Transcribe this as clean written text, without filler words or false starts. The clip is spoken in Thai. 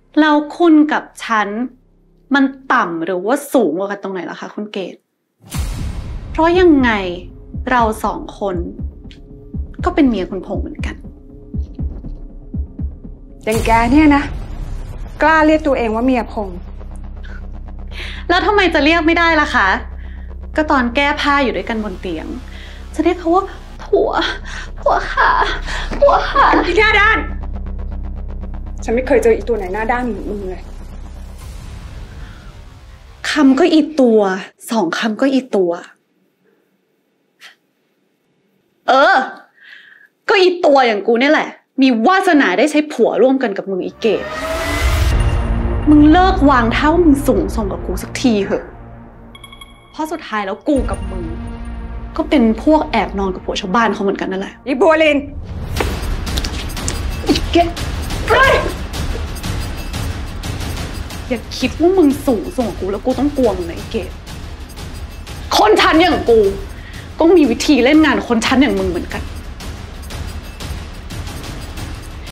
แล้วคุณกับฉันมันต่ำหรือว่าสูงกว่ากันตรงไหนล่ะคะคุณเกดเพราะยังไงเราสองคนก็เป็นเมียคุณพงษ์เหมือนกันอย่างแกเนี่ยนะกล้าเรียกตัวเองว่าเมียพงษ์แล้วทำไมจะเรียกไม่ได้ล่ะคะก็ตอนแก้ผ้าอยู่ด้วยกันบนเตียงจะเรียกเขาว่าผัวขาอีหน้าด้านฉันไม่เคยเจออีตัวไหนหน้าด้านเหมือนมึงเลยคำก็อีตัวสองคำก็อีตัวก็อีตัวอย่างกูเนี่ยแหละมีวาสนาได้ใช้ผัวร่วมกันกับมึงอีเกดมึงเลิกวางเท้ามึงสูงส่งกับกูสักทีเหอะเพราะสุดท้ายแล้วกูกับมึงก็เป็นพวกแอบนอนกับผัวชาวบ้านเขาเหมือนกันนั่นแหละอีบัวลินอีเกดอย่าคิดว่ามึงสูงส่งกับกูแล้วกูต้องกลัวมึงนะอีเกดคนชั้นอย่างกูก็มีวิธีเล่นงานคนชั้นอย่างมึงเหมือนกัน